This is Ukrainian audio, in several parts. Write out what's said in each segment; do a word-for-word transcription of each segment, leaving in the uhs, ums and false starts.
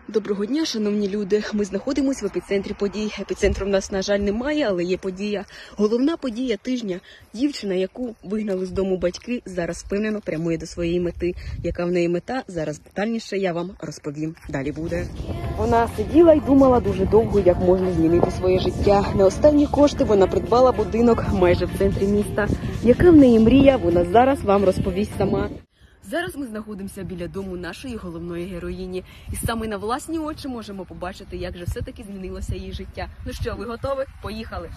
Доброго дня, шановні люди. Ми знаходимося в епіцентрі подій. Епіцентру в нас, на жаль, немає, але є подія. Головна подія тижня. Дівчина, яку вигнали з дому батьки, зараз впевнено прямує до своєї мети. Яка в неї мета, зараз детальніше я вам розповім. Далі буде. Вона сиділа і думала дуже довго, як можна змінити своє життя. На останні кошти вона придбала будинок майже в центрі міста. Яка в неї мрія, вона зараз вам розповість сама. Зараз ми знаходимося біля дому нашої головної героїні. І саме на власні очі можемо побачити, як же все-таки змінилося її життя. Ну що, ви готові? Поїхали!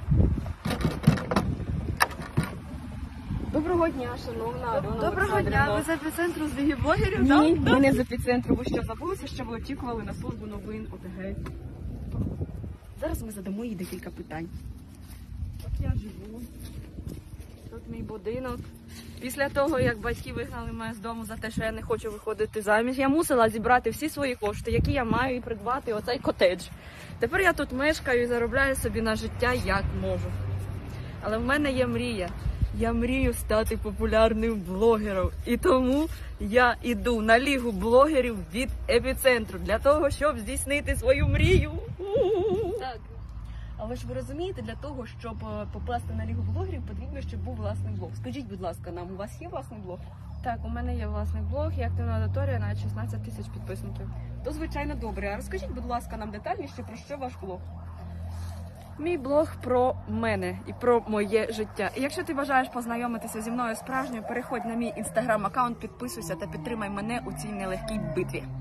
Доброго дня, шановна Альона Доброго дня, ви з епіцентру з Ліги блогерів, так? Ні, ми не з епіцентру. Ви що, забулися, що ви очікували на службу новин ОТГ? Зараз ми задамо їй декілька питань. От я живу. Тут мій будинок. Після того, як батьки вигнали мене з дому за те, що я не хочу виходити заміж, я мусила зібрати всі свої кошти, які я маю, і придбати оцей котедж. Тепер я тут мешкаю і заробляю собі на життя як можу. Але в мене є мрія. Я мрію стати популярним блогером. І тому я йду на лігу блогерів від епіцентру для того, щоб здійснити свою мрію. Так. Але ж ви розумієте, для того, щоб попасти на лігу блогерів, потрібно, щоб був власний блог. Скажіть, будь ласка, нам у вас є власний блог? Так, у мене є власний блог і активна аудиторія на шістнадцять тисяч підписників. То, звичайно, добре. А розкажіть, будь ласка, нам детальніше, про що ваш блог? Мій блог про мене і про моє життя. І якщо ти бажаєш познайомитися зі мною справжньою, переходь на мій інстаграм-аккаунт, підписуйся та підтримай мене у цій нелегкій битві.